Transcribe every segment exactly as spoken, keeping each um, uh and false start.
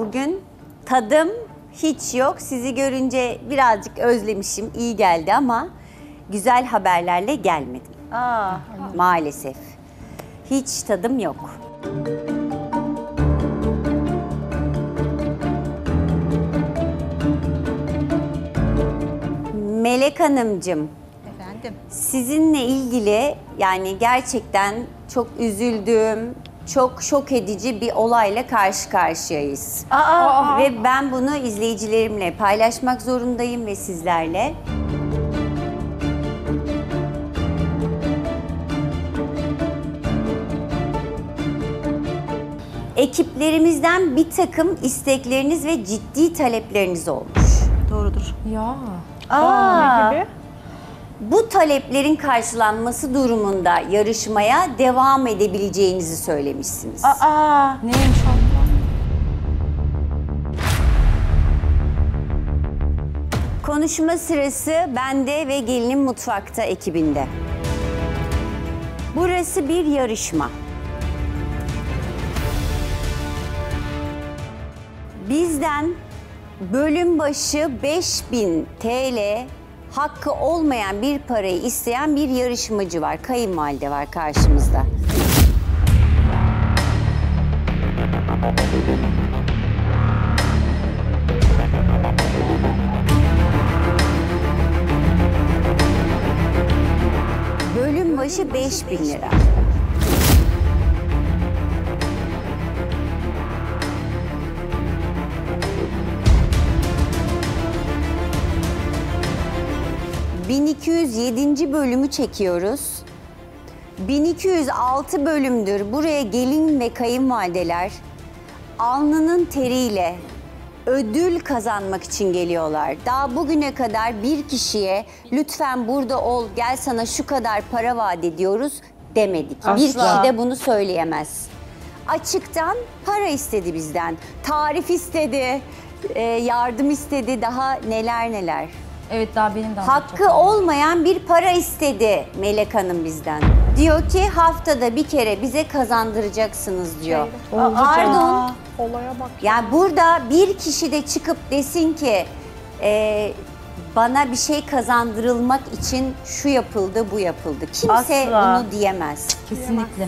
bugün. Tadım hiç yok. Sizi görünce birazcık özlemişim, iyi geldi ama güzel haberlerle gelmedim. Aa. Maalesef. Hiç tadım yok. Melek Hanımcığım, Efendim. sizinle ilgili yani gerçekten çok üzüldüğüm, çok şok edici bir olayla karşı karşıyayız. Aa. Ve ben bunu izleyicilerimle paylaşmak zorundayım ve sizlerle. Ekiplerimizden bir takım istekleriniz ve ciddi talepleriniz olmuş. Doğrudur. Ya. Aa. Ne gibi? Bu taleplerin karşılanması durumunda yarışmaya devam edebileceğinizi söylemişsiniz. Aa. Neymiş abla? Konuşma sırası bende ve Gelinim Mutfakta ekibinde. Burası bir yarışma. Bizden bölüm başı beş bin T L hakkı olmayan bir parayı isteyen bir yarışmacı var. Kayınvalide var karşımızda. Bölüm başı beş bin lira. bin iki yüz yedinci bölümü çekiyoruz. bin iki yüz altı bölümdür buraya gelin ve kayınvalideler alnının teriyle ödül kazanmak için geliyorlar. Daha bugüne kadar bir kişiye lütfen burada ol, gel sana şu kadar para vaat ediyoruz demedik. Asla. Bir kişi de bunu söyleyemez. Açıktan para istedi bizden. Tarif istedi, e, yardım istedi, daha neler neler. Evet, daha benim de Hakkı olmayan bir para istedi Melek Hanım bizden. Diyor ki haftada bir kere bize kazandıracaksınız diyor. Pardon. Olaya bak. Yani burada bir kişi de çıkıp desin ki e, bana bir şey kazandırılmak için şu yapıldı, bu yapıldı. Kimse Asla. bunu diyemez. Kesinlikle.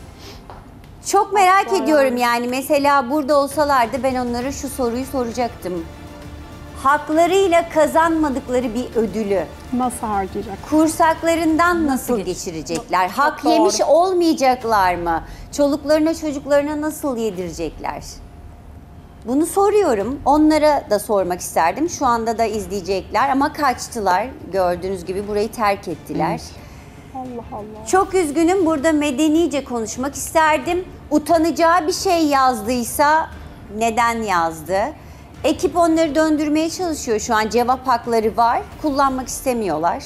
Çok merak ediyorum yani mesela burada olsalardı ben onlara şu soruyu soracaktım. Haklarıyla kazanmadıkları bir ödülü Nasıl harcayacak? kursaklarından nasıl geç- geçirecekler? Hak doğru. yemiş olmayacaklar mı? Çoluklarına çocuklarına nasıl yedirecekler? Bunu soruyorum. Onlara da sormak isterdim. Şu anda da izleyecekler ama kaçtılar. Gördüğünüz gibi burayı terk ettiler. Allah Allah. Çok üzgünüm. Burada medenice konuşmak isterdim. Utanacağı bir şey yazdıysa neden yazdı? Ekip onları döndürmeye çalışıyor şu an. Cevap hakları var. Kullanmak istemiyorlar.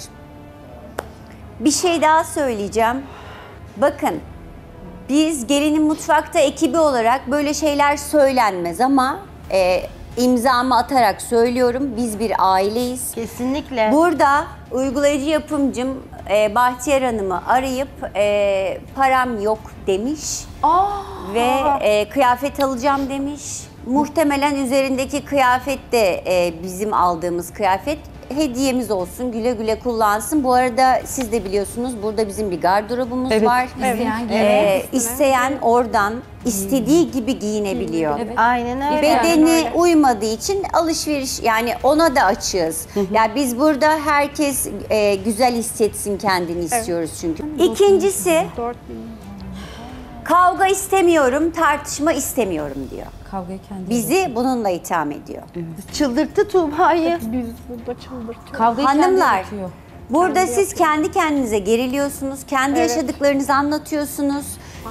Bir şey daha söyleyeceğim. Bakın, biz Gelinin Mutfakta ekibi olarak böyle şeyler söylenmez ama e, imzamı atarak söylüyorum. Biz bir aileyiz. Kesinlikle. Burada uygulayıcı yapımcım e, Bahtiyar Hanım'ı arayıp e, param yok demiş ve e, kıyafet alacağım demiş. Muhtemelen üzerindeki kıyafet de e, bizim aldığımız kıyafet. Hediyemiz olsun, güle güle kullansın. Bu arada siz de biliyorsunuz burada bizim bir gardırobumuz Evet, var. izleyen, E, giyen. isteyen oradan istediği gibi giyinebiliyor. Evet. Aynen öyle. Bedeni öyle. uymadığı için alışveriş yani ona da açığız. Yani biz burada herkes e, güzel hissetsin kendini istiyoruz çünkü. İkincisi dört bin. kavga istemiyorum, tartışma istemiyorum diyor. Kavgayı kendi. Bizi bununla itham ediyor. Çıldırttı Tuğba'yı. Biz burada çıldırtıyoruz. Kavgayı Hanımlar, kendi yapıyor. burada Kendi siz yapıyor. kendi kendinize geriliyorsunuz, kendi Evet. yaşadıklarınızı anlatıyorsunuz.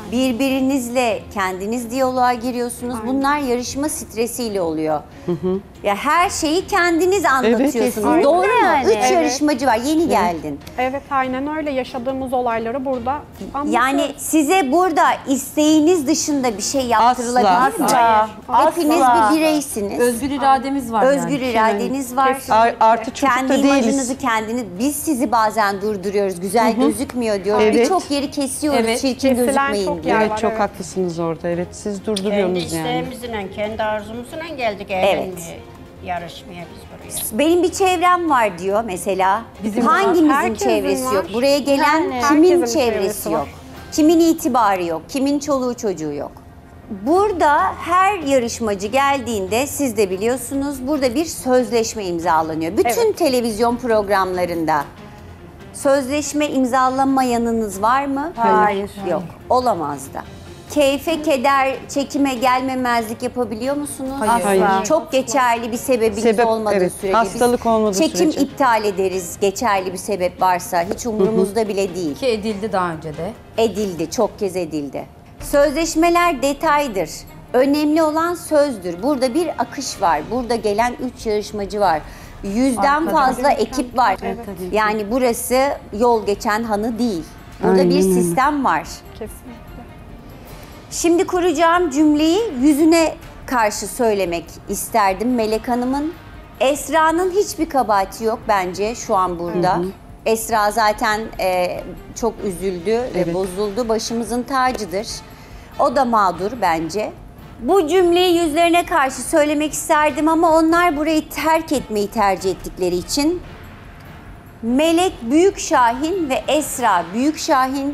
Birbirinizle kendiniz diyaloğa giriyorsunuz. Bunlar yarışma stresiyle oluyor. Ya her şeyi kendiniz anlatıyorsunuz. kesinlikle. Doğru mu? Yani. Üç Evet. yarışmacı var. Yeni geldin. Evet aynen öyle yaşadığımız olayları burada anlatıyoruz. Yani size burada isteğiniz dışında bir şey yaptırılabilir mi? Asla. Hepiniz Asla. bir bireysiniz. Özgür irademiz var Özgür yani. iradeniz var. Kesinlikle. Ar- artı çocuk Kendi da değiliz. imajınızı kendiniz, biz sizi bazen durduruyoruz. Güzel gözükmüyor diyoruz. Evet. Birçok yeri kesiyoruz. Evet. Çirkin Kesilen gözükmeyin çok diye. yer Evet var, çok evet. haklısınız orada. Evet siz Kendi durduruyorsunuz yani. isteğimizle, kendi arzumuzla geldik Evet. eğlenmeye, yarışmaya biz buraya. Benim bir çevrem var diyor mesela. Bizim Hangimizin Herkesin çevresi var. yok? Buraya gelen Yani. kimin Herkesin çevresi çevresi yok? var. Kimin itibarı yok? Kimin çoluğu çocuğu yok? Burada her yarışmacı geldiğinde siz de biliyorsunuz burada bir sözleşme imzalanıyor. Bütün Evet. televizyon programlarında sözleşme imzalamayanınız var mı? Hayır. Yok. Olamaz da. Keyfe, keder, çekime gelmemezlik yapabiliyor musunuz? Hayır. Hayır. Çok geçerli bir sebebiniz Sebep, olmadığı evet. sürece. Hastalık biz olmadığı çekim sürece. iptal ederiz geçerli bir sebep varsa. Hiç umurumuzda bile değil. Ki edildi daha önce de. Edildi, çok kez edildi. Sözleşmeler detaydır. Önemli olan sözdür. Burada bir akış var. Burada gelen üç yarışmacı var. Yüzden Arkada. fazla ekip var. Yani burası yol geçen hanı değil. Burada Aynen bir öyle. sistem var. Kesinlikle. Şimdi kuracağım cümleyi yüzüne karşı söylemek isterdim Melek Hanım'ın. Esra'nın hiçbir kabahati yok bence şu an burada. Esra zaten e, çok üzüldü ve Evet. bozuldu. Başımızın tacıdır. O da mağdur bence. Bu cümleyi yüzlerine karşı söylemek isterdim ama onlar burayı terk etmeyi tercih ettikleri için Melek Büyükşahin ve Esra Büyükşahin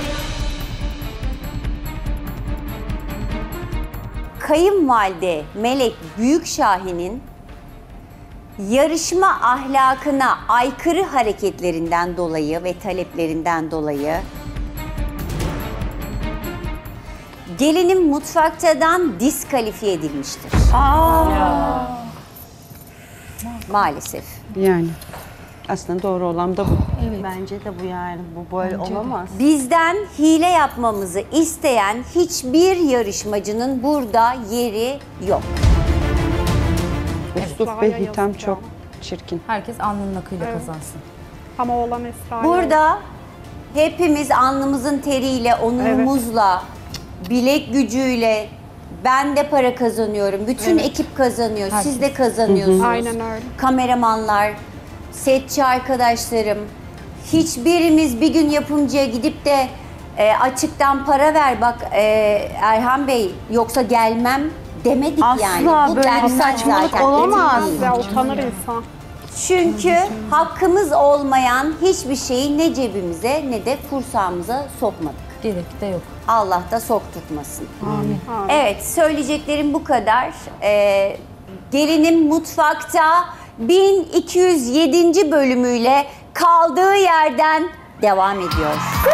kayınvalide Melek Büyükşahin'in yarışma ahlakına aykırı hareketlerinden dolayı ve taleplerinden dolayı gelinim mutfaktadan diskalifiye edilmiştir. Maalesef. Yani aslında doğru olan da bu. Bence de bu yani. Bu böyle olamaz. Bizden hile yapmamızı isteyen hiçbir yarışmacının burada yeri yok. Üslup Esra'ya ve hitam yazık çok ya. çirkin. Herkes alnının akıyla kazansın. Ama olan Esra'ya. Burada hepimiz alnımızın teriyle, onurumuzla, bilek gücüyle, ben de para kazanıyorum, bütün ekip kazanıyor, siz de kazanıyorsunuz. Aynen öyle. Kameramanlar, setçi arkadaşlarım, hiçbirimiz bir gün yapımcıya gidip de e, açıktan para ver bak e, Erhan Bey yoksa gelmem demedik Asla yani. böyle bir denmez saçmalık zaten, olamaz. etik değil. Ya utanır insan. Çünkü hakkımız olmayan hiçbir şeyi ne cebimize ne de kursağımıza sokmadık. Gerek de yok. Allah da sokturtmasın. Amin. Evet, söyleyeceklerim bu kadar. Ee, Gelinim Mutfakta bin iki yüz yedinci bölümüyle kaldığı yerden devam ediyor.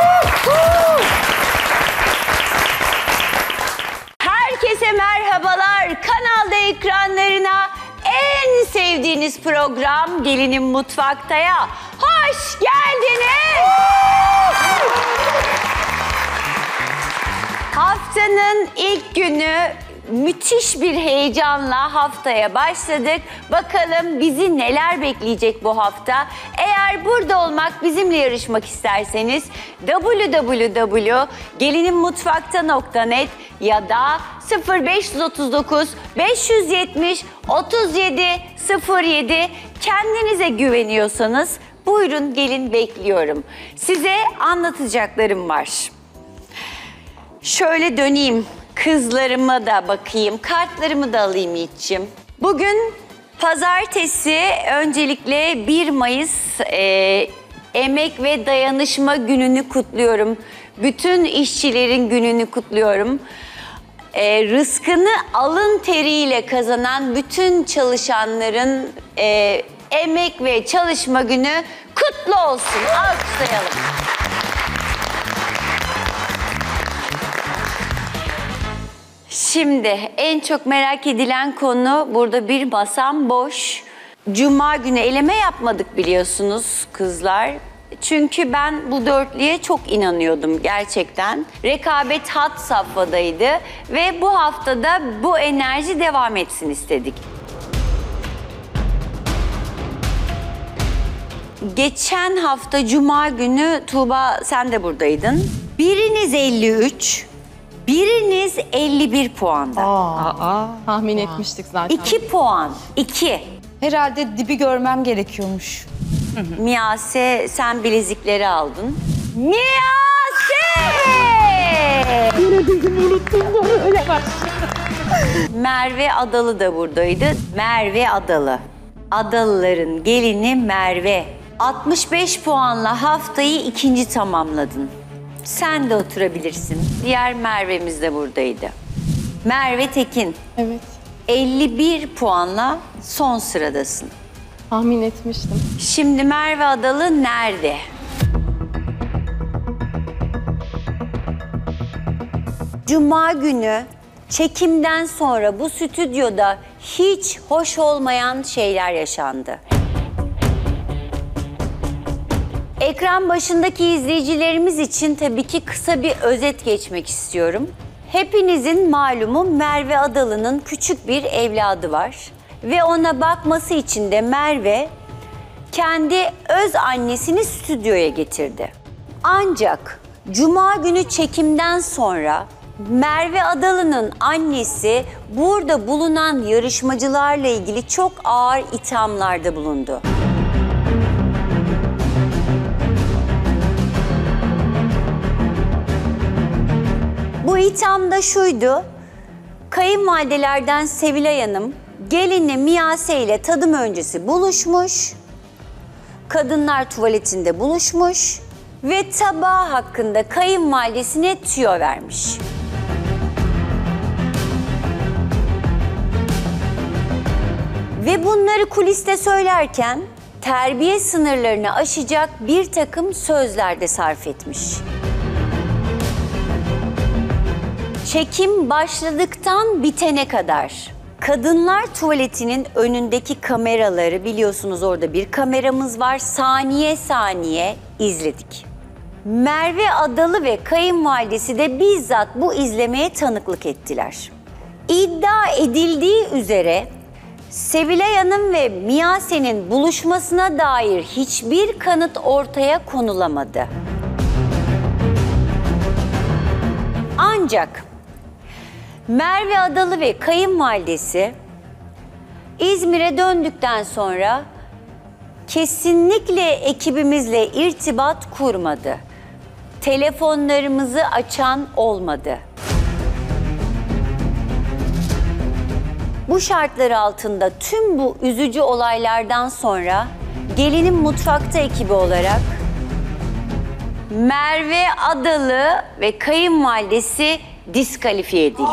Herkese merhabalar. Kanalda ekranlarına en sevdiğiniz program Gelinim Mutfakta'ya hoş geldiniz. Haftanın ilk günü müthiş bir heyecanla haftaya başladık. Bakalım bizi neler bekleyecek bu hafta. Eğer burada olmak, bizimle yarışmak isterseniz double-u double-u double-u nokta gelinimutfakta nokta net ya da sıfır beş otuz dokuz beş yetmiş otuz yedi sıfır yedi kendinize güveniyorsanız buyurun gelin bekliyorum. Size anlatacaklarım var. Şöyle döneyim, kızlarıma da bakayım, kartlarımı da alayım Yiğit'ciğim. Bugün pazartesi, öncelikle bir Mayıs e, Emek ve Dayanışma Günü'nü kutluyorum. Bütün işçilerin gününü kutluyorum. E, rızkını alın teriyle kazanan bütün çalışanların e, emek ve çalışma günü kutlu olsun. Alkışlayalım. Şimdi en çok merak edilen konu, burada bir masam boş. Cuma günü eleme yapmadık biliyorsunuz kızlar. Çünkü ben bu dörtlüye çok inanıyordum gerçekten. Rekabet had safhadaydı ve bu haftada bu enerji devam etsin istedik. geçen hafta Cuma günü Tuğba sen de buradaydın. Biriniz elli üç, biriniz elli bir puanda. Tahmin etmiştik zaten. iki puan, iki. Herhalde dibi görmem gerekiyormuş. Miyase sen bilezikleri aldın. Miyase! Yine dizimi unuttum böyle bak. Merve Adalı da buradaydı. Merve Adalı. Adalıların gelini Merve. altmış beş puanla haftayı ikinci tamamladın. Sen de oturabilirsin. Diğer Merve'miz de buradaydı. Merve Tekin. Evet. elli bir puanla son sıradasın. Tahmin etmiştim. Şimdi Merve Adalı nerede? Cuma günü çekimden sonra bu stüdyoda hiç hoş olmayan şeyler yaşandı. Ekran başındaki izleyicilerimiz için tabii ki kısa bir özet geçmek istiyorum. Hepinizin malumu Merve Adalı'nın küçük bir evladı var. Ve ona bakması için de Merve kendi öz annesini stüdyoya getirdi. Ancak Cuma günü çekimden sonra Merve Adalı'nın annesi burada bulunan yarışmacılarla ilgili çok ağır ithamlarda bulundu. Bu itham da şuydu: kayınvalidelerden Sevilay Hanım gelinle Miyase ile tadım öncesi buluşmuş, kadınlar tuvaletinde buluşmuş ve tabağı hakkında kayınvalidesine tüyo vermiş. Ve bunları kuliste söylerken terbiye sınırlarını aşacak bir takım sözler de sarf etmiş. Çekim başladıktan bitene kadar kadınlar tuvaletinin önündeki kameraları, biliyorsunuz orada bir kameramız var, saniye saniye izledik. Merve Adalı ve kayınvalidesi de bizzat bu izlemeye tanıklık ettiler. İddia edildiği üzere Sevilay Hanım ve Miyase'nin buluşmasına dair hiçbir kanıt ortaya konulamadı. Ancak Merve Adalı ve kayınvalidesi İzmir'e döndükten sonra kesinlikle ekibimizle irtibat kurmadı. Telefonlarımızı açan olmadı. Bu şartlar altında tüm bu üzücü olaylardan sonra Gelinin Mutfakta ekibi olarak Merve Adalı ve kayınvalidesi diskalifiye edildi.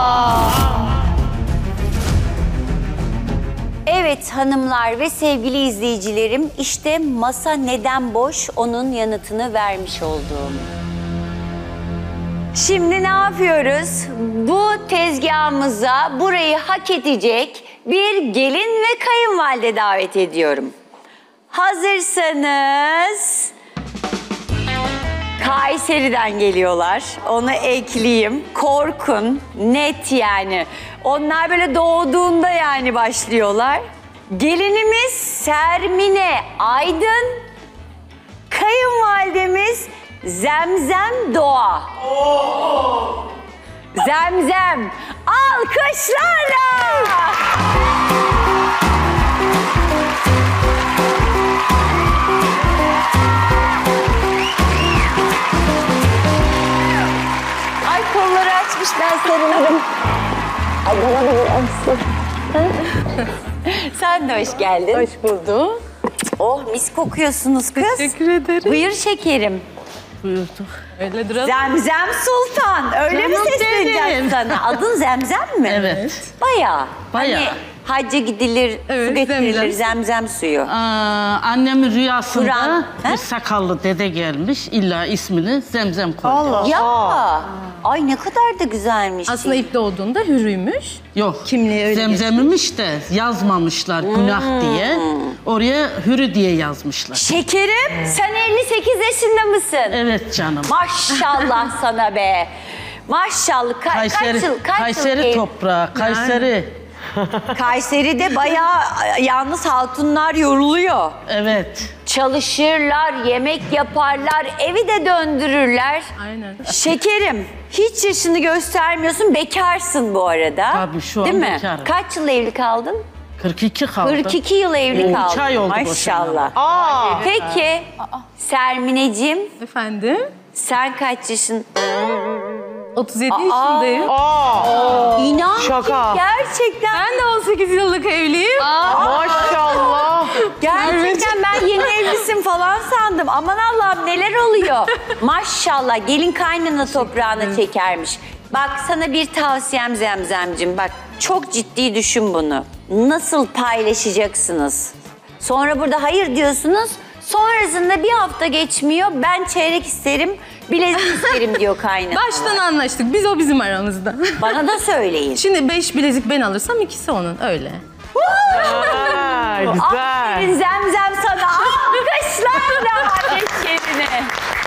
Evet hanımlar ve sevgili izleyicilerim, işte masa neden boş onun yanıtını vermiş olduğum. Şimdi ne yapıyoruz? Bu tezgahımıza burayı hak edecek bir gelin ve kayınvalide davet ediyorum. Hazırsanız... Kayseri'den geliyorlar. Onu ekleyeyim. Korkun, net yani. Onlar böyle doğduğunda yani başlıyorlar. Gelinimiz Sermine Aydın, kayınvalidemiz Zemzem Doğa. Zemzem, alkışlarla! Ay kolları açmış, ben sarılırım. Ay bana da bir açsın. Sen de hoş geldin. Hoş bulduk. Oh mis kokuyorsunuz kız. Teşekkür ederim. Buyur şekerim. Buyurduk. Öyle duralım. Zemzem Sultan. Öyle mi Canım sesleneceğim benim. sana? Adın Zemzem mi? Evet. Bayağı. Bayağı. Hani hacca gidilir, Evet, su getirilir, zemzem. zemzem suyu. Aa, annemin rüyasında Kur'an, he? bir sakallı dede gelmiş. İlla ismini Zemzem koydu. Ya. Ay ne kadar da güzelmiş. Aslında ilk doğduğunda hürüymüş. Yok. Kimliği öyle Zemzem'imiş de yazmamışlar günah diye. Oraya hürü diye yazmışlar. Şekerim, sen elli sekiz yaşında mısın? Evet canım. Maşallah sana be. Maşallah. Ka- Kayseri, kaç yıl, kaç Kayseri yıl toprağı, Kayseri. Kayseri'de bayağı yalnız hatunlar yoruluyor. Evet. çalışırlar, yemek yaparlar, evi de döndürürler. Aynen. Şekerim, hiç yaşını göstermiyorsun, bekarsın bu arada. Tabii, şu an Değil mi? bekarım. Kaç yıl evli kaldın? kırk iki kaldı. kırk iki yıl evli Oo, kaldın. üç ay oldu Maşallah. boşanalı. Peki, Sermineciğim, Efendim? sen kaç yaşın? otuz yedi yaşındayım. İnan Şaka. ki gerçekten. Ben de on sekiz yıllık evliyim. Maşallah. Gerçekten ben yeni evlisin falan sandım. Aman Allah'ım neler oluyor. Maşallah gelin kaynana toprağına çekermiş. Bak sana bir tavsiyem Zemzemcim. Bak çok ciddi düşün bunu. Nasıl paylaşacaksınız? Sonra burada hayır diyorsunuz. Sonrasında bir hafta geçmiyor. Ben çeyrek isterim, bilezik isterim diyor kaynana. Baştan anlaştık. Biz o bizim aramızda. Bana da söyleyin. Şimdi beş bilezik ben alırsam ikisi onun. Öyle. Ha, güzel. Aferin Zemzem sana. Alkışlar da yerine.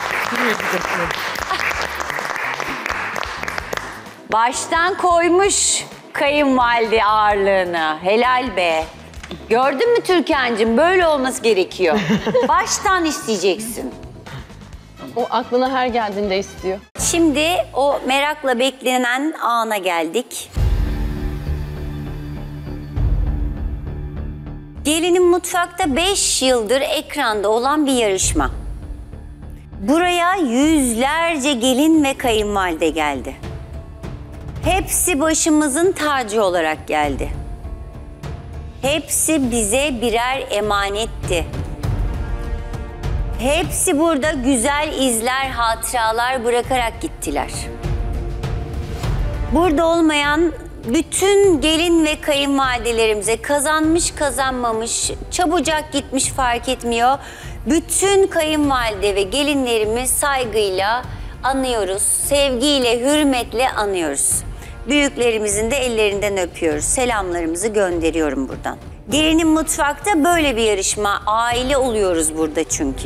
Baştan koymuş kayınvalide ağırlığını. Helal be. Gördün mü Türkan'cığım? Böyle olması gerekiyor. Baştan isteyeceksin. O aklına her geldiğinde istiyor. Şimdi o merakla beklenen ana geldik. Gelinin Mutfak'ta beş yıldır ekranda olan bir yarışma. Buraya yüzlerce gelin ve kayınvalide geldi. Hepsi başımızın tacı olarak geldi. Hepsi bize birer emanetti. Hepsi burada güzel izler, hatıralar bırakarak gittiler. Burada olmayan bütün gelin ve kayınvalidelerimize kazanmış kazanmamış, çabucak gitmiş fark etmiyor. Bütün kayınvalide ve gelinlerimi saygıyla anıyoruz, sevgiyle, hürmetle anıyoruz. Büyüklerimizin de ellerinden öpüyoruz. Selamlarımızı gönderiyorum buradan. Gelinin Mutfak'ta böyle bir yarışma. Aile oluyoruz burada çünkü.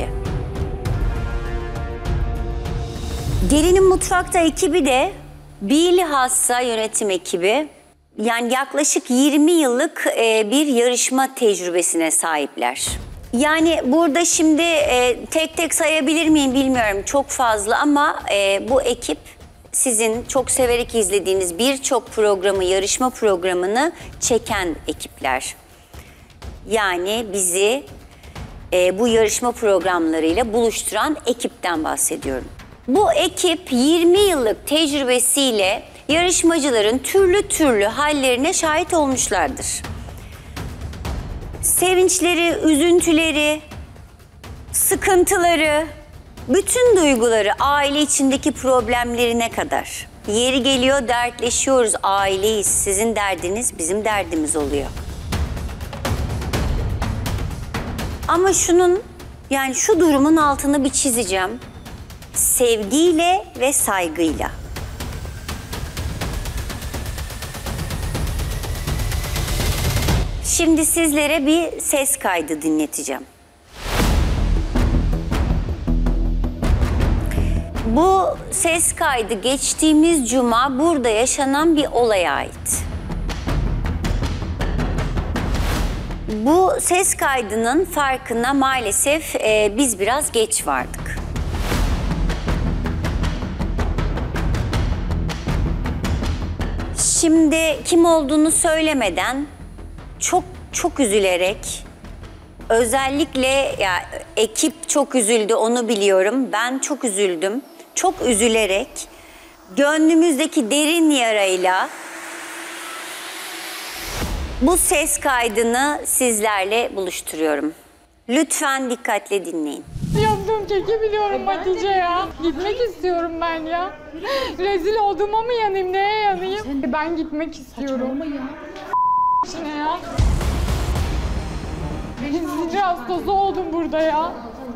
Gelinin Mutfak'ta ekibi de bilhassa yönetim ekibi. Yani yaklaşık yirmi yıllık e, bir yarışma tecrübesine sahipler. Yani burada şimdi e, tek tek sayabilir miyim bilmiyorum, çok fazla ama e, bu ekip sizin çok severek izlediğiniz birçok programı, yarışma programını çeken ekipler. Yani bizi e, bu yarışma programlarıyla buluşturan ekipten bahsediyorum. Bu ekip yirmi yıllık tecrübesiyle yarışmacıların türlü türlü hallerine şahit olmuşlardır. Sevinçleri, üzüntüleri, sıkıntıları, bütün duyguları, aile içindeki problemlerine kadar. Yeri geliyor dertleşiyoruz, aileyiz. Sizin derdiniz bizim derdimiz oluyor. Ama şunun, yani şu durumun altını bir çizeceğim. Sevgiyle ve saygıyla. Şimdi sizlere bir ses kaydı dinleteceğim. Bu ses kaydı geçtiğimiz cuma burada yaşanan bir olaya ait. Bu ses kaydının farkına maalesef e, biz biraz geç vardık. Şimdi kim olduğunu söylemeden çok çok üzülerek, özellikle ya ekip çok üzüldü, onu biliyorum. Ben çok üzüldüm. Çok üzülerek gönlümüzdeki derin yarayla bu ses kaydını sizlerle buluşturuyorum. Lütfen dikkatle dinleyin. Yaptığım keki biliyorum Hatice ya. Gitmek istiyorum ben ya. Rezil olduğuma mı yanayım, neye yanayım? E ben gitmek istiyorum. Saçmalama ya. Ne ya? Sinir hastası oldum burada ya.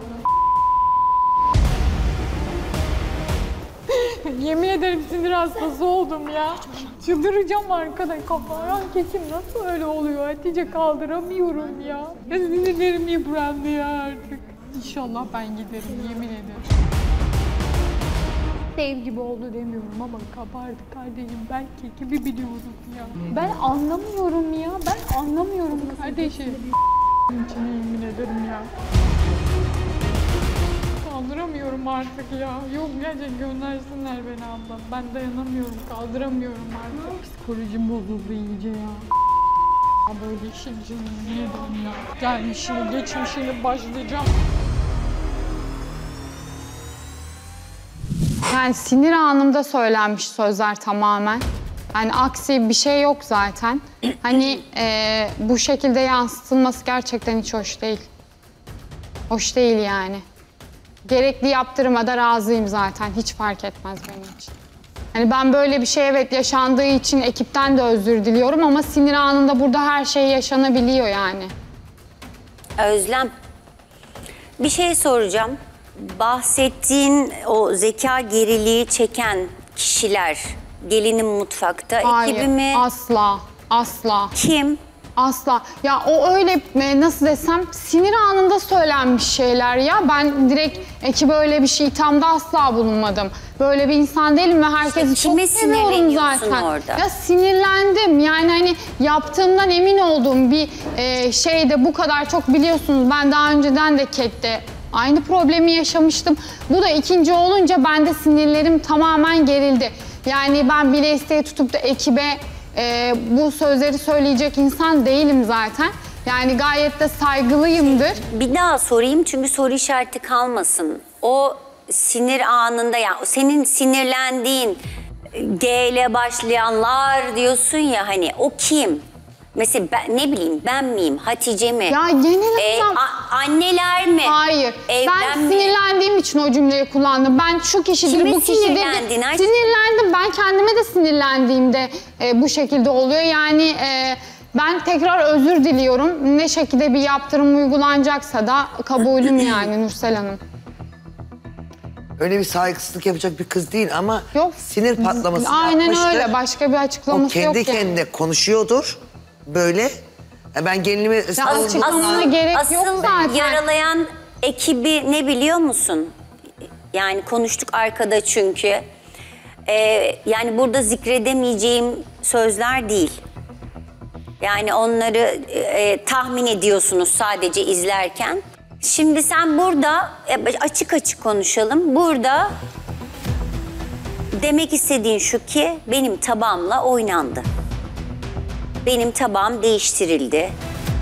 Yemin ederim sinir hastası oldum ya. Çıldıracağım arkadaş, kafam kesim nasıl öyle oluyor Hatice, kaldıramıyorum ya. Ya sinirlerim yıprandı ya artık. İnşallah ben giderim, yemin ederim. Dev gibi oldu demiyorum ama kabardı kardeşim. Ben kekimi biliyorum ya. Ben anlamıyorum ya. Ben anlamıyorum kardeşim. İçine yemin ederim ya. kaldıramıyorum artık ya. Yok gerçekten göndersinler beni abla. Ben dayanamıyorum, kaldıramıyorum artık. Psikolojim bozuldu iyice ya. Böyle işin içine niye dön ya? Gelmişini, geçmişini başlayacağım. Yani sinir anımda söylenmiş sözler tamamen. Yani aksi bir şey yok zaten. Hani e, bu şekilde yansıtılması gerçekten hiç hoş değil. Hoş değil yani. Gerekli yaptırıma da razıyım zaten. Hiç fark etmez benim için. Hani ben böyle bir şey evet yaşandığı için ekipten de özür diliyorum ama sinir anında burada her şey yaşanabiliyor yani. Özlem, bir şey soracağım. Bahsettiğin o zeka geriliği çeken kişiler gelinin mutfakta Hayır, ekibi mi? asla, asla. Kim? Asla. Ya o öyle e, nasıl desem sinir anında söylenmiş şeyler ya. Ben direkt ekibe öyle bir şey ithamda asla bulunmadım. Böyle bir insan değilim ve herkesi İşte kime çok seviyorum sinirleniyorsun zaten. orada? Ya sinirlendim. Yani hani yaptığımdan emin olduğum bir e, şeyde bu kadar çok biliyorsunuz. Ben daha önceden de Ket'te aynı problemi yaşamıştım. Bu da ikinci olunca bende sinirlerim tamamen gerildi. Yani ben bile isteye tutup da ekibe e, bu sözleri söyleyecek insan değilim zaten. Yani gayet de saygılıyımdır. Bir daha sorayım çünkü soru işareti kalmasın. O sinir anında yani senin sinirlendiğin G ile başlayanlar diyorsun ya hani o kim? Mesela ben, ne bileyim ben miyim? Hatice mi? Ya genel Ee, olarak- a- anneler mi? Hayır. Evden ben mi? sinirlendiğim için o cümleyi kullandım. Ben şu kişidir, Kime bu kişidir. sinirlendin aşkım? Sinirlendim. Ben kendime de sinirlendiğimde e, bu şekilde oluyor. Yani e, ben tekrar özür diliyorum. Ne şekilde bir yaptırım uygulanacaksa da kabulüm yani Nursel Hanım. Öyle bir saygısızlık yapacak bir kız değil ama Yok. sinir patlaması Aynen yapmıştı. öyle. Başka bir O açıklaması yok kendi yani. kendine konuşuyordur böyle. E Ben gelinime Ya açıklamana gerek asıl yok zaten. yaralayan ekibi ne biliyor musun? Yani konuştuk arkada çünkü. Ee, yani burada zikredemeyeceğim sözler değil. Yani onları e, tahmin ediyorsunuz sadece izlerken. Şimdi sen burada e, açık açık konuşalım. Burada demek istediğin şu ki benim tabağımla oynandı. Benim tabağım değiştirildi.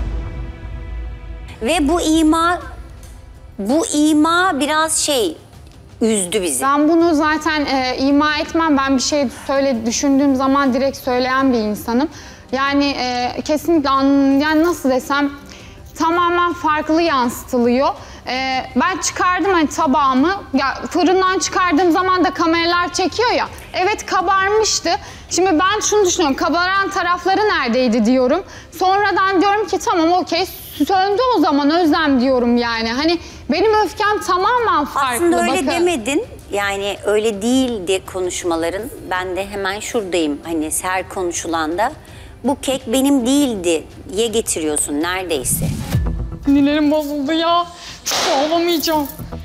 Ve bu ima bu ima biraz şey üzdü bizi. Ben bunu zaten e, ima etmem. Ben bir şey söyle düşündüğüm zaman direkt söyleyen bir insanım. Yani e, kesinlikle an, yani nasıl desem tamamen farklı yansıtılıyor. E, ben çıkardım hani tabağımı. Ya fırından çıkardığım zaman da kameralar çekiyor ya. Evet kabarmıştı. Şimdi ben şunu düşünüyorum. Kabaran tarafları neredeydi diyorum. Sonradan diyorum ki tamam okey söndü o zaman Özlem diyorum yani. Hani benim öfkem tamamen farklı. Aslında öyle Bakın. demedin. Yani öyle değildi konuşmaların. Ben de hemen şuradayım. Hani her konuşulanda bu kek benim değildi. Ye getiriyorsun neredeyse. Sinirlerim bozuldu ya. Ağlamayacağım.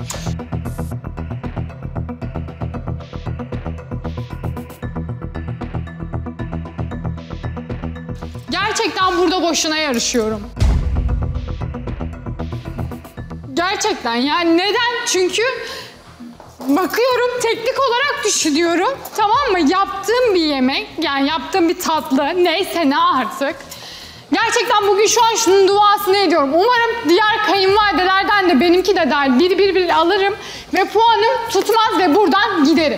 Gerçekten burada boşuna yarışıyorum. Gerçekten yani neden? Çünkü bakıyorum teknik olarak düşünüyorum. Tamam mı? Yaptığım bir yemek yani yaptığım bir tatlı neyse ne artık. Gerçekten bugün şu an şunun duasını ediyorum. Umarım diğer kayınvalidelerden de benimki de dahil bir bir bir alırım ve puanım tutmaz ve buradan giderim.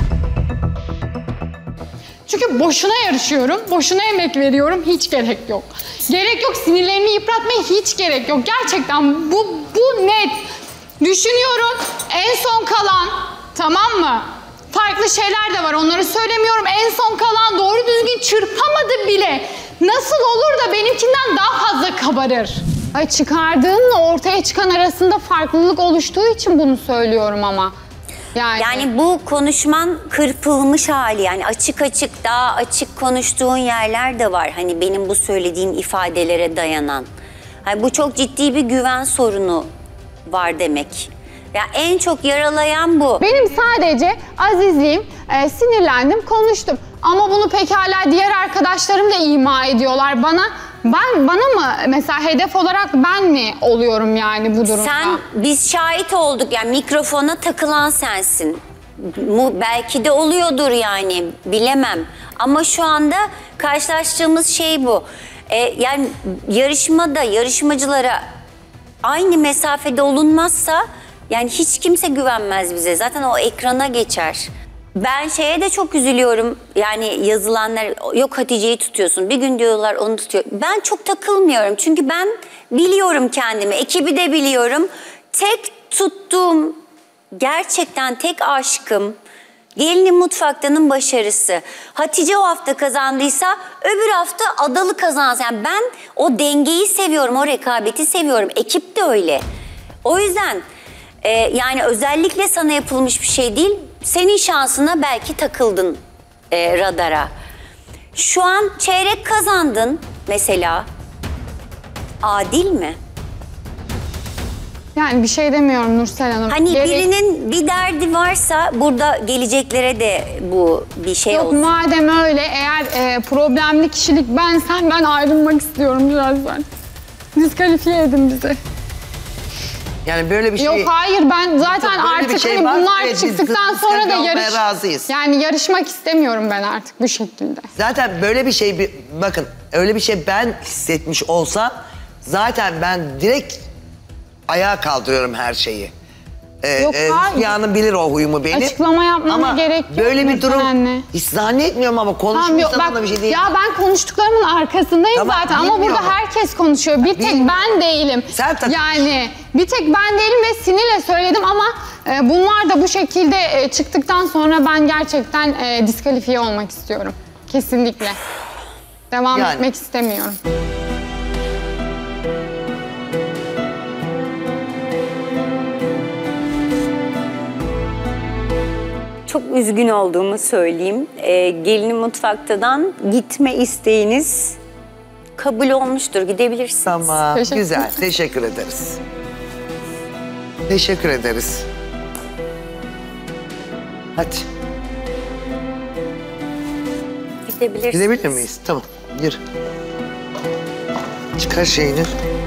Çünkü boşuna yarışıyorum, boşuna emek veriyorum, hiç gerek yok. Gerek yok, sinirlerimi yıpratmaya hiç gerek yok. Gerçekten bu, bu net. Düşünüyorum, en son kalan, tamam mı? Farklı şeyler de var, onları söylemiyorum. En son kalan doğru düzgün çırpamadı bile. Nasıl olur da benimkinden daha fazla kabarır? Ay çıkardığınla ortaya çıkan arasında farklılık oluştuğu için bunu söylüyorum ama. Yani, Yani bu konuşman kırpılmış hali yani açık açık daha açık konuştuğun yerler de var. Hani benim bu söylediğim ifadelere dayanan. Hani bu çok ciddi bir güven sorunu var demek. Ya en çok yaralayan bu. benim sadece azizliğim, e, sinirlendim, konuştum. Ama bunu pekala diğer arkadaşlarım da ima ediyorlar bana. Ben bana mı mesela hedef olarak ben mi oluyorum yani bu durumda? Sen, biz şahit olduk yani mikrofona takılan sensin. Mu, belki de oluyordur yani bilemem. Ama şu anda karşılaştığımız şey bu. Ee, yani yarışmada yarışmacılara aynı mesafede olunmazsa yani hiç kimse güvenmez bize. Zaten o ekrana geçer. Ben şeye de çok üzülüyorum. Yani yazılanlar yok Hatice'yi tutuyorsun. Bir gün diyorlar onu tutuyor. Ben çok takılmıyorum. Çünkü ben biliyorum kendimi. Ekibi de biliyorum. Tek tuttuğum, gerçekten tek aşkım Gelinin Mutfakta'nın başarısı. Hatice o hafta kazandıysa öbür hafta Adalı kazansın. Yani ben o dengeyi seviyorum, o rekabeti seviyorum. Ekip de öyle. O yüzden e, yani özellikle sana yapılmış bir şey değil. Senin şansına belki takıldın e, radara. Şu an çeyrek kazandın mesela. Adil mi? Yani bir şey demiyorum Nursel Hanım. Hani Gerek- birinin bir derdi varsa burada geleceklere de bu bir şey Yok, olsun. madem öyle eğer e, problemli kişilik bensem ben ayrılmak istiyorum birazdan. Diskalifiye edin bizi. Yani böyle bir şey... Yok hayır ben zaten Böyle bir artık şey hani varsa bunlar evet, biz çıktıktan kız- sonra da diskalifiye yarış... olmaya razıyız. Yani yarışmak istemiyorum ben artık bu şekilde. Zaten böyle bir şey, bir- bakın öyle bir şey ben hissetmiş olsam zaten ben direkt ayağa kaldırıyorum her şeyi. Ee, Yok, e, hayır. Hülya Hanım bilir o huyumu benim. Açıklama yapmama ama gerek yok böyle bir Nursel durum anne. hiç zannetmiyorum ama Tamam, konuşmuş yok, da bak, bir şey değil. ya ben konuştuklarımın arkasındayım Tamam, zaten ama burada bilmiyorum. herkes konuşuyor. Bir tek Bilmiyorum. ben değilim. Sen tabii. Yani bir tek ben değilim ve sinirle söyledim ama e, bunlar da bu şekilde e, çıktıktan sonra ben gerçekten e, diskalifiye olmak istiyorum. Kesinlikle. Devam Yani. etmek istemiyorum. Çok üzgün olduğumu söyleyeyim. Ee, Gelinin Mutfakta'dan gitme isteğiniz kabul olmuştur. Gidebilirsiniz. Tamam, Teşekkür güzel. Teşekkür ederiz. Teşekkür ederiz. Hadi. Gidebilirsiniz. Gidebilir miyiz? Tamam, yürü. Çıkar şeyini.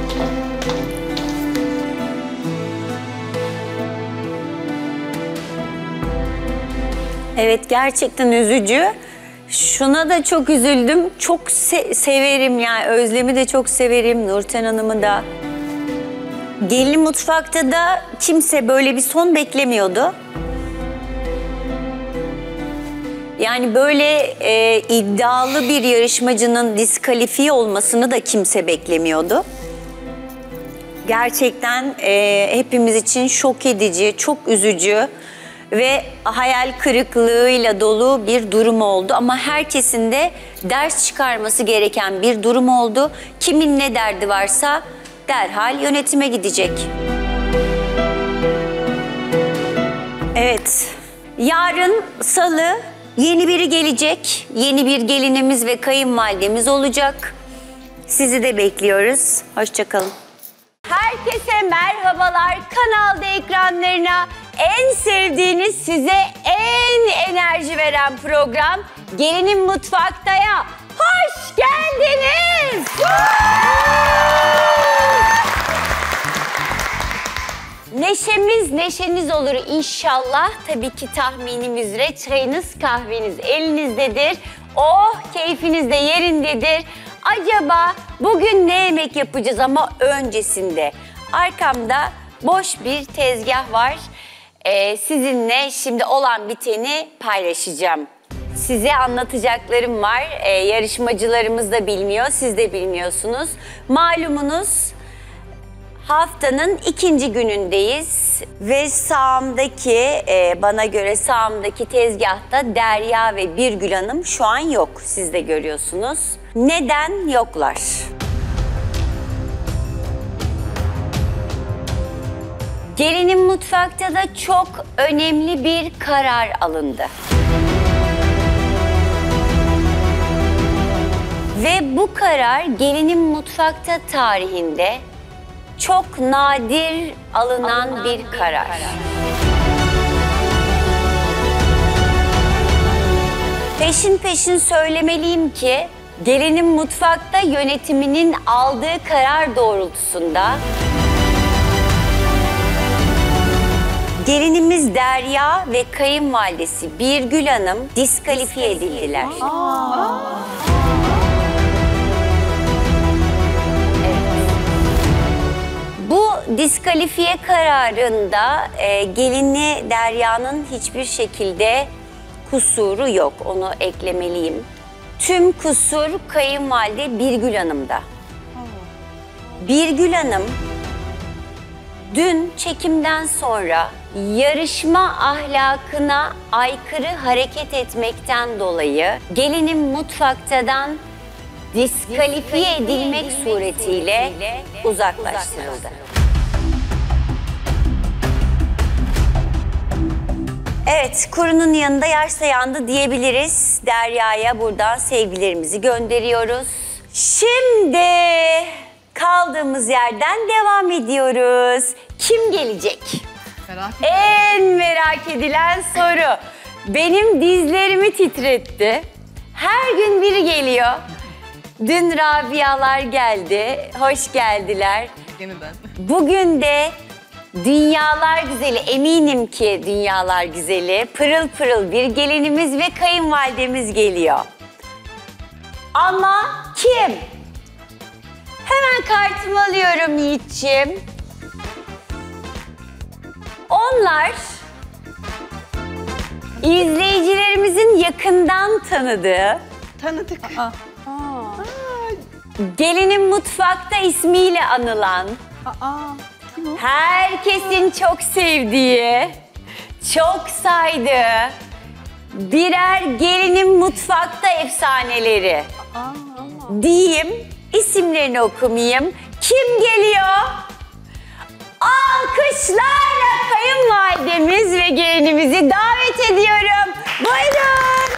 Evet, gerçekten üzücü. Şuna da çok üzüldüm. Çok se- severim yani. Özlem'i de çok severim. Nurten Hanım'ı da. Gelin Mutfak'ta da kimse böyle bir son beklemiyordu. Yani böyle e, iddialı bir yarışmacının diskalifiye olmasını da kimse beklemiyordu. Gerçekten e, hepimiz için şok edici, çok üzücü ve hayal kırıklığıyla dolu bir durum oldu. Ama herkesin de ders çıkarması gereken bir durum oldu. Kimin ne derdi varsa derhal yönetime gidecek. Evet, yarın Salı yeni biri gelecek. Yeni bir gelinimiz ve kayınvalidemiz olacak. Sizi de bekliyoruz. Hoşça kalın. Herkese merhabalar. Kanalda ekranlarına en sevdiğiniz, size en enerji veren program Gelinin Mutfakta'ya hoş geldiniz. Neşemiz neşeniz olur inşallah. Tabii ki tahminim üzere çayınız kahveniz elinizdedir. Oh, keyfiniz de yerindedir. Acaba bugün ne yemek yapacağız ama öncesinde arkamda boş bir tezgah var. Ee, sizinle şimdi olan biteni paylaşacağım. Size anlatacaklarım var. Ee, yarışmacılarımız da bilmiyor, siz de bilmiyorsunuz. Malumunuz haftanın ikinci günündeyiz ve sağımdaki, e, bana göre sağımdaki tezgahta Derya ve Birgül Hanım şu an yok. Siz de görüyorsunuz. Neden yoklar? Gelinin Mutfak'ta da çok önemli bir karar alındı. Ve bu karar Gelinin Mutfak'ta tarihinde çok nadir alınan, alınan bir, bir karar. karar. Peşin peşin söylemeliyim ki Gelinin mutfakta yönetiminin aldığı karar doğrultusunda gelinimiz Derya ve kayınvalidesi Birgül Hanım diskalifiye edildiler. Bu diskalifiye kararında e, gelini Derya'nın hiçbir şekilde kusuru yok. Onu eklemeliyim. Tüm kusur kayınvalide Birgül Hanım'da. Birgül Hanım dün çekimden sonra yarışma ahlakına aykırı hareket etmekten dolayı gelinin mutfaktadan diskalifiye edilmek suretiyle uzaklaştırıldı. Evet, kurunun yanında yaşsa yandı diyebiliriz. Derya'ya buradan sevgilerimizi gönderiyoruz. Şimdi kaldığımız yerden devam ediyoruz. Kim gelecek? Merak En merak edilen soru. Benim dizlerimi titretti. Her gün biri geliyor. Dün Rabia'lar geldi. Hoş geldiler. Yeniden. Bugün de dünyalar güzeli, eminim ki dünyalar güzeli, pırıl pırıl bir gelinimiz ve kayınvalidemiz geliyor. Ama kim? Hemen kartımı alıyorum Yiğit'ciğim. Onlar izleyicilerimizin yakından tanıdığı, Tanıdık. gelinin mutfakta ismiyle anılan, herkesin çok sevdiği, çok saydığı birer gelinin mutfakta efsaneleri. Diyeyim, isimlerini okumayayım. Kim geliyor? Alkışlarla kayınvalidemiz ve gelinimizi davet ediyorum. Buyurun.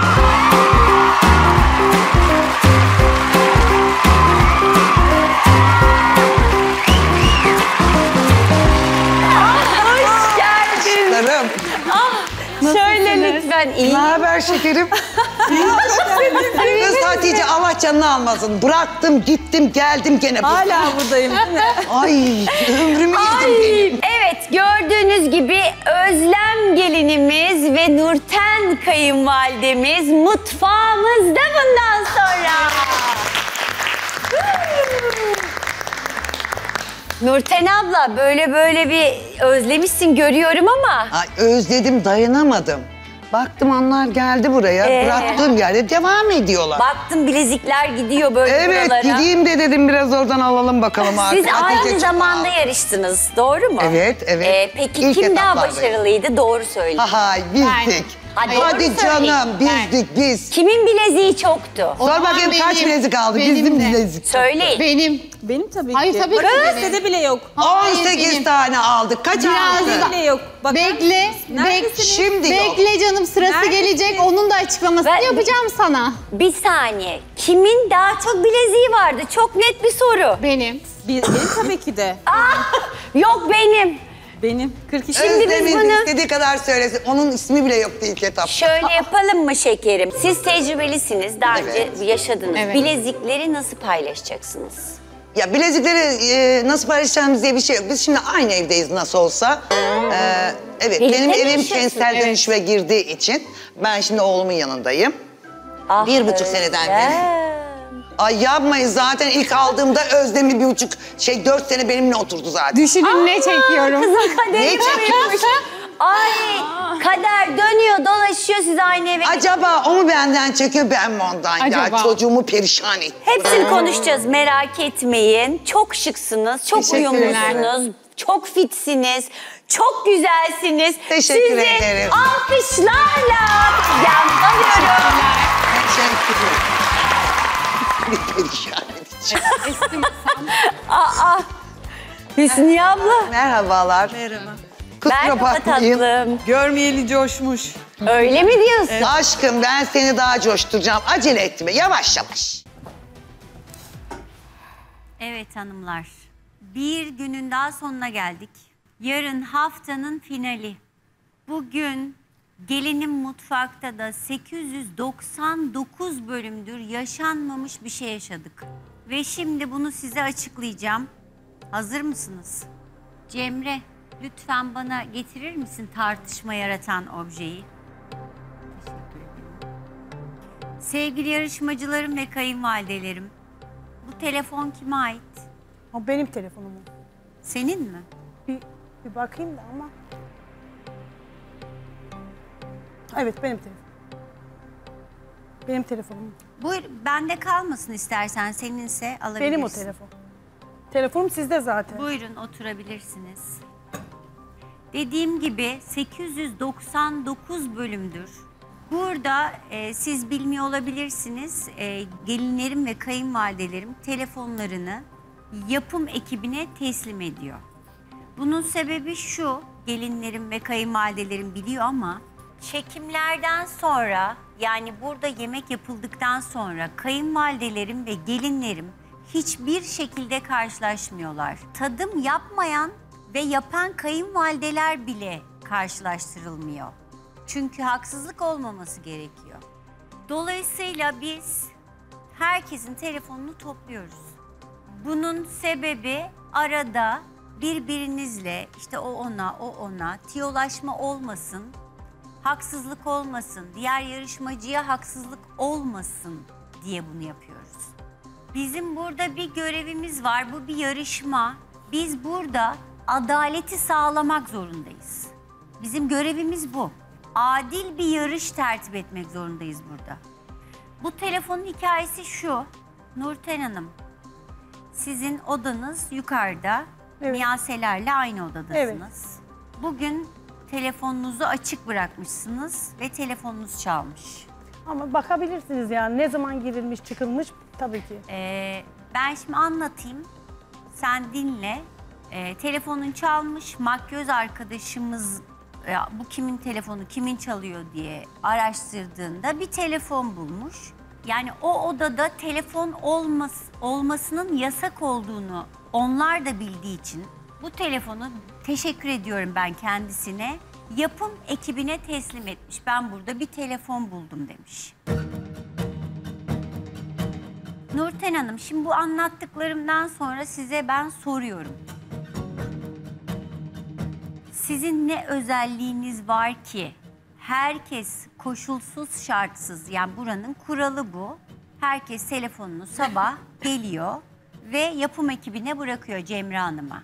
Hoş geldin. Canım. Şöyle lütfen iyi. Ne haber şekerim? Kız Hatice Allah canını almasın. Bıraktım, gittim, geldim gene. Hala buradayım değil mi? Ay ömrümü yedim benim. Evet, gördüğünüz gibi Özlem gelinimiz ve Nurten kayınvalidemiz mutfağımızda bundan sonra. Nurten abla böyle böyle bir özlemişsin görüyorum ama. Ay özledim, dayanamadım. Baktım onlar geldi buraya, Ee? bıraktığım yerde devam ediyorlar. Baktım bilezikler gidiyor böyle Evet, buralara. gideyim de dedim biraz oradan alalım bakalım artık. Siz Hatice aynı çok zamanda ağır. yarıştınız, doğru mu? Evet, evet. Ee, peki İlk kim daha etaplardayım. başarılıydı? Doğru söyleyin. Hay bizdik. Hadi, Hadi, doğru söyleyin. canım bizdik biz. Kimin bileziği çoktu? Sor bakayım kaç bilezik aldı? Bizim bilezik. Söyleyin. Benim. Benim tabii Hayır ki. tabii ki Bakın benim. listede bile yok. on sekiz tane aldık. Kaç aldın? Listede bile yok. Bakın. Bekle, Neredesiniz? Şimdi yok. bekle canım sırası Neredesiniz? gelecek. Onun da açıklamasını Ben- yapacağım sana. Bir saniye. Kimin daha çok bileziği vardı? Çok net bir soru. Benim. Bir- benim tabii ki de. Ah, yok benim. Benim. kırk iki. Şimdi biz Özlem'in bunu- istediği kadar söylesin. Onun ismi bile yoktu ilk etapta. Şöyle yapalım mı şekerim? Siz tecrübelisiniz, daha önce Evet. yaşadınız. Evet. Bilezikleri nasıl paylaşacaksınız? Ya bilezikleri e, nasıl paylaşacağımız diye bir şey yok. Biz şimdi aynı evdeyiz nasıl olsa. Ee, evet, Birlikte benim mi evim yaşıyorsunuz? kentsel Evet. dönüşüme girdiği için ben şimdi oğlumun yanındayım. Ah, Bir buçuk seneden beri. Özlem. Ay yapmayın zaten ilk aldığımda Özlem'i bir buçuk şey dört sene benimle oturdu zaten. Düşünün ne çekiyorum. Kızın kaderi Ne çekiyormuş? Ay, kader dönüyor, dolaşıyor, siz aynı eve. Acaba o mu benden çekiyor ben mi ondan Acaba? ya? Çocuğumu perişan etti. Hepsini konuşacağız, merak etmeyin. Çok şıksınız, çok Teşekkürler. uyumlusunuz, çok fitsiniz, çok güzelsiniz. Teşekkür Sizi ederim. alkışlarla yandalıyorum. Teşekkür Bir perişan edeceğim. Aa, Hüsniye abla. Merhabalar. Merhaba. Kusura Merhaba bakmayın. tatlım. Görmeyeli coşmuş. Öyle mi diyorsun? Aşkım ben seni daha coşturacağım. Acele etme. Yavaş yavaş. Evet hanımlar, bir günün daha sonuna geldik. Yarın haftanın finali. Bugün Gelinim mutfakta da sekiz yüz doksan dokuz bölümdür yaşanmamış bir şey yaşadık. Ve şimdi bunu size açıklayacağım. Hazır mısınız? Cemre, lütfen bana getirir misin tartışma yaratan objeyi? Teşekkür ederim. Sevgili yarışmacılarım ve kayınvalidelerim, bu telefon kime ait? O benim telefonum. Senin mi? Bir, bir bakayım da ama. Evet, benim telefonum. Benim telefonum. Buyur, bende kalmasın istersen, seninse alabilirsin. Benim o telefon. Telefonum sizde zaten. Buyurun, oturabilirsiniz. Dediğim gibi sekiz yüz doksan dokuz bölümdür. Burada e, siz bilmiyor olabilirsiniz, e, gelinlerim ve kayınvalidelerim telefonlarını yapım ekibine teslim ediyor. Bunun sebebi şu, gelinlerim ve kayınvalidelerim biliyor ama çekimlerden sonra, yani burada yemek yapıldıktan sonra kayınvalidelerim ve gelinlerim hiçbir şekilde karşılaşmıyorlar. Tadım yapmayan ve yapan kayınvalideler bile karşılaştırılmıyor. Çünkü haksızlık olmaması gerekiyor. Dolayısıyla biz herkesin telefonunu topluyoruz. Bunun sebebi arada birbirinizle, işte o ona, o ona tiyolaşma olmasın, haksızlık olmasın, diğer yarışmacıya haksızlık olmasın diye bunu yapıyoruz. Bizim burada bir görevimiz var, bu bir yarışma. Biz burada adaleti sağlamak zorundayız. Bizim görevimiz bu. Adil bir yarış tertip etmek zorundayız burada. Bu telefonun hikayesi şu, Nurten Hanım, sizin odanız yukarıda, Evet. Miyaselerle aynı odadasınız. Evet. Bugün telefonunuzu açık bırakmışsınız ve telefonunuz çalmış. Ama bakabilirsiniz yani ne zaman girilmiş, çıkılmış tabii ki. Ee, ben şimdi anlatayım, sen dinle. Ee, telefonun çalmış, makyöz arkadaşımız ya, bu kimin telefonu, kimin çalıyor diye araştırdığında bir telefon bulmuş. Yani o odada telefon olmas, olmasının yasak olduğunu onlar da bildiği için bu telefonu, teşekkür ediyorum ben kendisine, yapım ekibine teslim etmiş. Ben burada bir telefon buldum demiş. Nurten Hanım, şimdi bu anlattıklarımdan sonra size ben soruyorum. Sizin ne özelliğiniz var ki herkes koşulsuz şartsız, yani buranın kuralı bu. Herkes telefonunu sabah geliyor ve yapım ekibine bırakıyor Cemre Hanım'a.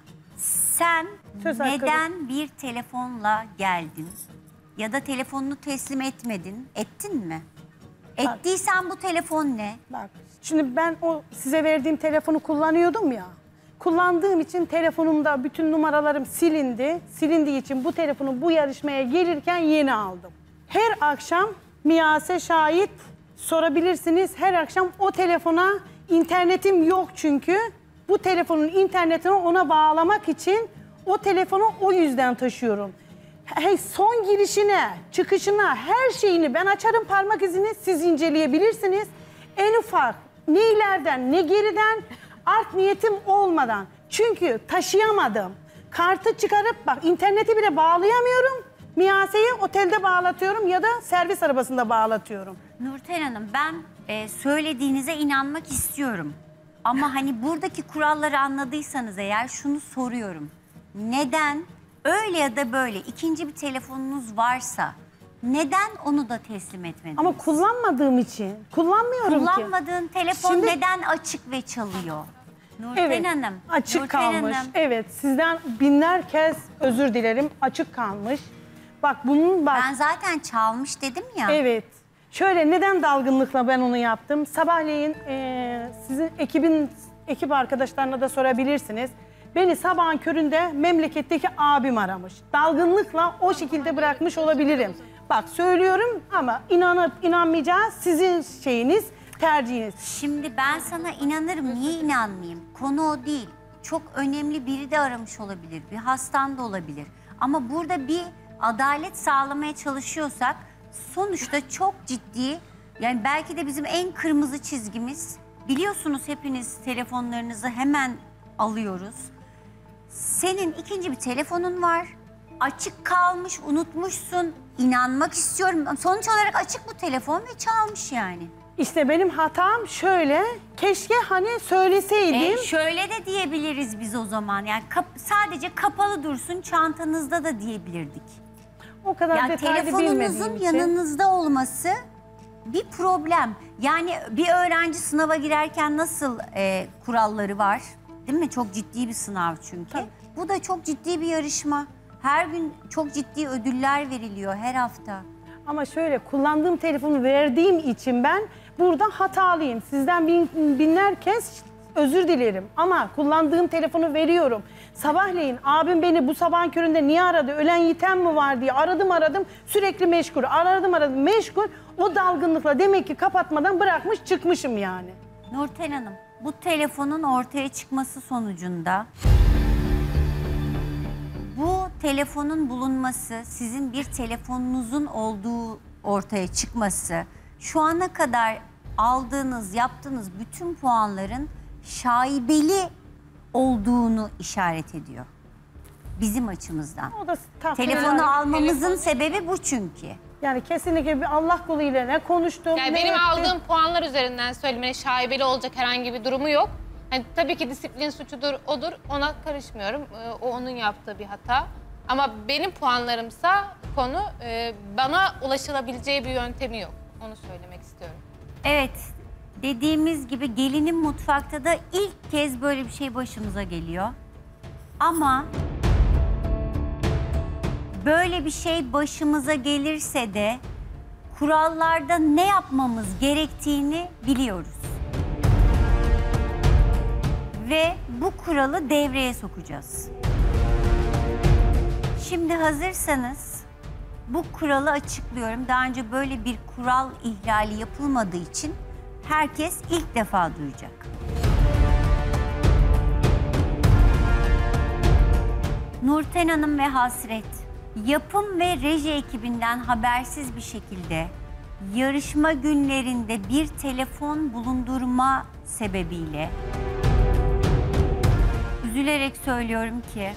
Sen Söz neden hakkı. bir telefonla geldin ya da telefonunu teslim etmedin? Ettin mi? Bak. Ettiysen bu telefon ne? Bak, şimdi ben o size verdiğim telefonu kullanıyordum ya. Kullandığım için telefonumda bütün numaralarım silindi. Silindiği için bu telefonu bu yarışmaya gelirken yeni aldım. Her akşam Miyase şahit, sorabilirsiniz. Her akşam o telefona, internetim yok çünkü. Bu telefonun internetini ona bağlamak için o telefonu o yüzden taşıyorum. Hey, son girişine, çıkışına, her şeyini ben açarım, parmak izini siz inceleyebilirsiniz. En ufak ne ileriden ne geriden art niyetim olmadan. Çünkü taşıyamadım. Kartı çıkarıp bak interneti bile bağlayamıyorum. Miyase'yi otelde bağlatıyorum ya da servis arabasında bağlatıyorum. Nurten Hanım, ben e, söylediğinize inanmak istiyorum. Ama hani buradaki kuralları anladıysanız eğer şunu soruyorum. Neden öyle ya da böyle ikinci bir telefonunuz varsa neden onu da teslim etmediniz? Ama kullanmadığım için, kullanmıyorum ki. Kullanmadığın telefon Şimdi- neden açık ve çalıyor? Nurten Evet, Hanım. açık Nurten kalmış. Hanım. Evet, sizden binler kez özür dilerim. Açık kalmış. Bak bunun bak. Ben zaten çalmış dedim ya. Evet. Şöyle neden dalgınlıkla ben onu yaptım? Sabahleyin eee, sizin ekibin ekip arkadaşlarına da sorabilirsiniz. Beni sabahın köründe memleketteki abim aramış. Dalgınlıkla o şekilde bırakmış olabilirim. Bak söylüyorum ama inanıp inanmayacağız sizin şeyiniz, tercihiniz. Şimdi ben sana inanırım, niye inanmayayım? Konu o değil. Çok önemli biri de aramış olabilir, bir hastan da olabilir. Ama burada bir adalet sağlamaya çalışıyorsak sonuçta çok ciddi, yani belki de bizim en kırmızı çizgimiz, biliyorsunuz hepiniz telefonlarınızı hemen alıyoruz. Senin ikinci bir telefonun var, açık kalmış, unutmuşsun. inanmak istiyorum. Sonuç olarak açık bu telefon ve çalmış yani. İşte benim hatam şöyle, keşke hani söyleseydim. E, şöyle de diyebiliriz biz o zaman. Yani kap- sadece kapalı dursun çantanızda da diyebilirdik. O kadar Yani detaylı telefonunuzun bilmediğim için. yanınızda olması bir problem. Yani bir öğrenci sınava girerken nasıl e, kuralları var? Değil mi? Çok ciddi bir sınav çünkü. Tabii. Bu da çok ciddi bir yarışma. Her gün çok ciddi ödüller veriliyor her hafta. Ama şöyle kullandığım telefonu verdiğim için ben burada hatalıyım. Sizden bin, binler kez özür dilerim. Ama kullandığım telefonu veriyorum. Sabahleyin abim beni bu sabahın köründe niye aradı? Ölen yitem mi var diye aradım aradım. Sürekli meşgul. Aradım aradım meşgul. O dalgınlıkla demek ki kapatmadan bırakmış çıkmışım yani. Nurten Hanım, bu telefonun ortaya çıkması sonucunda bu telefonun bulunması, sizin bir telefonunuzun olduğu ortaya çıkması, şu ana kadar aldığınız, yaptığınız bütün puanların şaibeli olduğunu işaret ediyor. Bizim açımızdan. O da takdir Telefonu ederim. almamızın sebebi bu çünkü. Yani kesinlikle bir Allah kuluyla ne konuştum Yani ne benim ettim. aldığım puanlar üzerinden söylemene şaibeli olacak herhangi bir durumu yok. Yani tabii ki disiplin suçudur, odur. Ona karışmıyorum. Ee, o onun yaptığı bir hata. Ama benim puanlarımsa konu e, bana ulaşılabileceği bir yöntemi yok. Onu söylemek istiyorum. Evet, dediğimiz gibi gelinin mutfakta da ilk kez böyle bir şey başımıza geliyor. Ama böyle bir şey başımıza gelirse de kurallarda ne yapmamız gerektiğini biliyoruz. Ve bu kuralı devreye sokacağız. Şimdi hazırsanız bu kuralı açıklıyorum. Daha önce böyle bir kural ihlali yapılmadığı için herkes ilk defa duyacak. Nurten Hanım ve Hasret, yapım ve reji ekibinden habersiz bir şekilde yarışma günlerinde bir telefon bulundurma sebebiyle üzülerek söylüyorum ki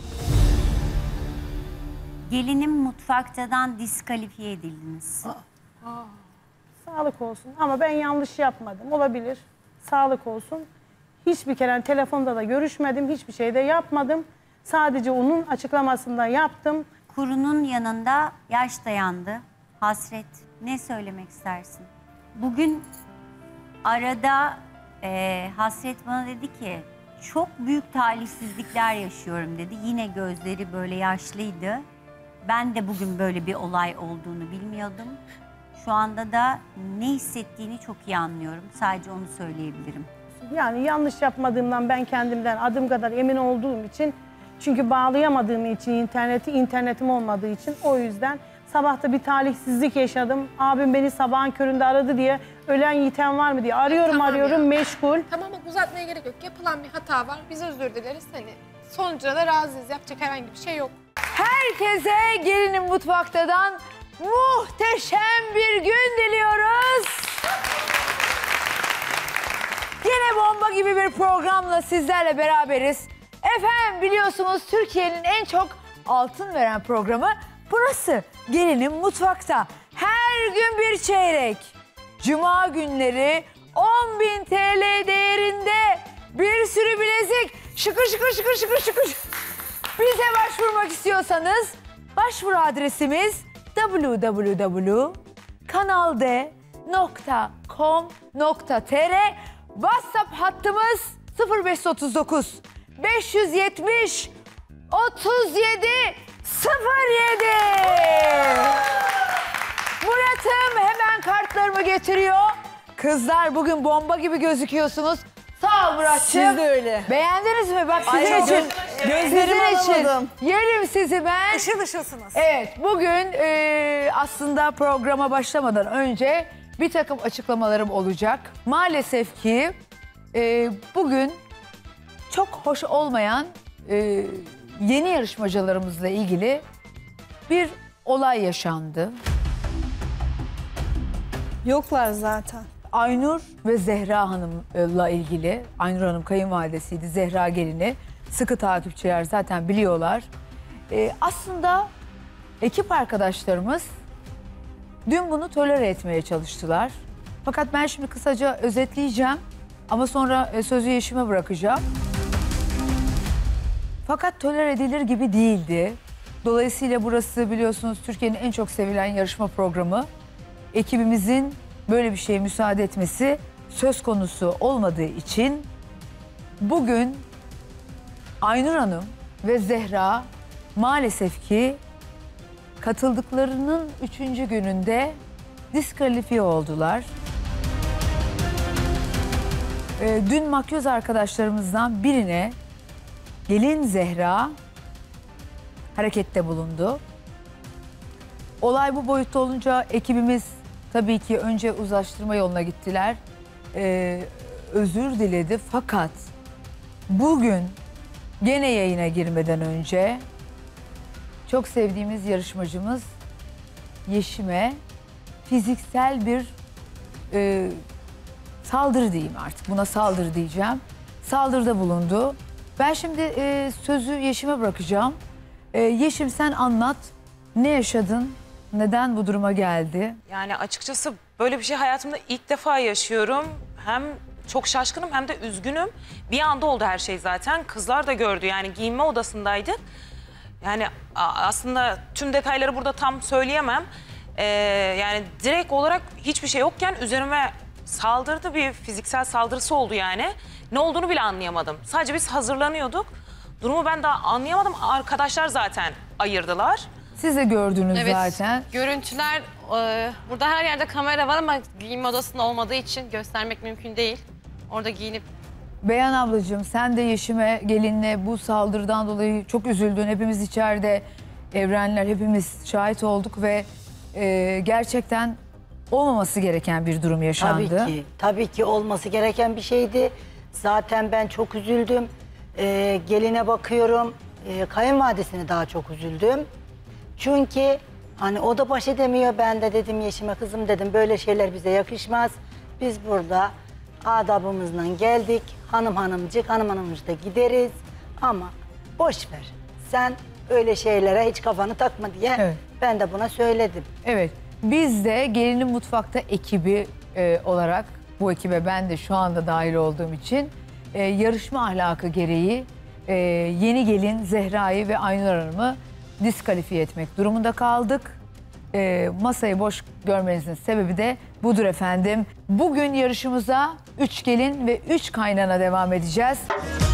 gelinim mutfaktadan diskalifiye edildiniz. Sağlık olsun ama ben yanlış yapmadım. Olabilir. Sağlık olsun. Hiçbir kere telefonda da görüşmedim. Hiçbir şey de yapmadım. Sadece onun açıklamasında yaptım. Kurunun yanında yaş dayandı. Hasret, ne söylemek istersin? Bugün arada e, Hasret bana dedi ki çok büyük talihsizlikler yaşıyorum dedi. Yine gözleri böyle yaşlıydı. Ben de bugün böyle bir olay olduğunu bilmiyordum. Şu anda da ne hissettiğini çok iyi anlıyorum. Sadece onu söyleyebilirim. Yani yanlış yapmadığımdan ben kendimden adım kadar emin olduğum için, çünkü bağlayamadığım için interneti, internetim olmadığı için, o yüzden sabahta bir talihsizlik yaşadım. Abim beni sabahın köründe aradı diye ölen yitem var mı diye arıyorum Tamam arıyorum ya. meşgul. Tamam bak uzatmaya gerek yok. Yapılan bir hata var. Biz özür dileriz. Hani sonucuna da razıyız. Yapacak herhangi bir şey yok. Herkese gelinin mutfaktadan muhteşem bir gün diliyoruz. Yine bomba gibi bir programla sizlerle beraberiz. Efendim biliyorsunuz Türkiye'nin en çok altın veren programı burası. Gelinin mutfakta. Her gün bir çeyrek. Cuma günleri on bin T L değerinde bir sürü bilezik. Şıkır şıkır şıkır şıkır şıkır. Bize başvurmak istiyorsanız başvuru adresimiz w w w nokta kanalde nokta com nokta t r. WhatsApp hattımız sıfır beş otuz dokuz beş yüz yetmiş otuz yedi sıfır yedi. Murat'ım hemen kartlarımı getiriyor. Kızlar bugün bomba gibi gözüküyorsunuz. Sağ ol Murat'cığım. Siz de öyle. Beğendiniz mi? Bak Ay, sizin çok- için. gözlerimi sizin için. alamadım. Yerim sizi ben. Işıl ışılsınız. Evet, bugün e, aslında programa başlamadan önce bir takım açıklamalarım olacak. Maalesef ki e, bugün çok hoş olmayan e, yeni yarışmacılarımızla ilgili bir olay yaşandı. Yoklar zaten. Aynur ve Zehra Hanım'la ilgili, Aynur Hanım kayınvalidesiydi, Zehra gelini. Sıkı takipçiler zaten biliyorlar. Ee, aslında ekip arkadaşlarımız Dün bunu tolere etmeye çalıştılar. Fakat ben şimdi kısaca özetleyeceğim ama sonra e, sözü Yeşim'e bırakacağım. Fakat tolere edilir gibi değildi. Dolayısıyla burası biliyorsunuz Türkiye'nin en çok sevilen yarışma programı. Ekibimizin böyle bir şeye müsaade etmesi söz konusu olmadığı için bugün Aynur Hanım ve Zehra maalesef ki katıldıklarının üçüncü gününde diskalifiye oldular. Ee, dün makyöz arkadaşlarımızdan birine gelin Zehra harekette bulundu. Olay bu boyutta olunca ekibimiz tabii ki önce uzlaştırma yoluna gittiler. Ee, özür diledi fakat bugün gene yayına girmeden önce çok sevdiğimiz yarışmacımız Yeşim'e fiziksel bir e, saldırı diyeyim artık. Buna saldırı diyeceğim. Saldırıda bulundu. Ben şimdi e, sözü Yeşim'e bırakacağım. E, Yeşim sen anlat. Ne yaşadın? Neden bu duruma geldi? Yani açıkçası böyle bir şey hayatımda ilk defa yaşıyorum. Hem çok şaşkınım hem de üzgünüm. Bir anda oldu her şey zaten. Kızlar da gördü yani giyinme odasındaydık. Yani aslında tüm detayları burada tam söyleyemem. Ee, yani direkt olarak hiçbir şey yokken üzerime saldırdı, bir fiziksel saldırısı oldu yani. Ne olduğunu bile anlayamadım. Sadece biz hazırlanıyorduk. Durumu ben daha anlayamadım. Arkadaşlar zaten ayırdılar. Siz de gördünüz evet, zaten. Görüntüler, e, burada her yerde kamera var ama giyinme odasında olmadığı için göstermek mümkün değil. Orada giyinip... Beyhan ablacığım sen de Yeşim'e gelinle bu saldırıdan dolayı çok üzüldün. Hepimiz içeride Evrenler hepimiz şahit olduk ve e, gerçekten olmaması gereken bir durum yaşandı. Tabii ki, tabii ki olması gereken bir şeydi. Zaten ben çok üzüldüm. Ee, geline bakıyorum, ee, kayınvalidesine daha çok üzüldüm. Çünkü hani o da baş edemiyor. Ben de dedim Yeşim'e kızım dedim böyle şeyler bize yakışmaz. Biz burada adabımızla geldik. Hanım hanımcık, hanım hanımcık da gideriz. Ama boş ver. Sen öyle şeylere hiç kafanı takma diye evet. Ben de buna söyledim. Evet. Biz de Gelinin Mutfakta ekibi e, olarak bu ekibe ben de şu anda dahil olduğum için e, yarışma ahlakı gereği e, yeni gelin Zehra'yı ve Aynur Hanım'ı diskalifiye etmek durumunda kaldık. E, masayı boş görmenizin sebebi de budur efendim. Bugün yarışımıza üç gelin ve üç kaynana devam edeceğiz.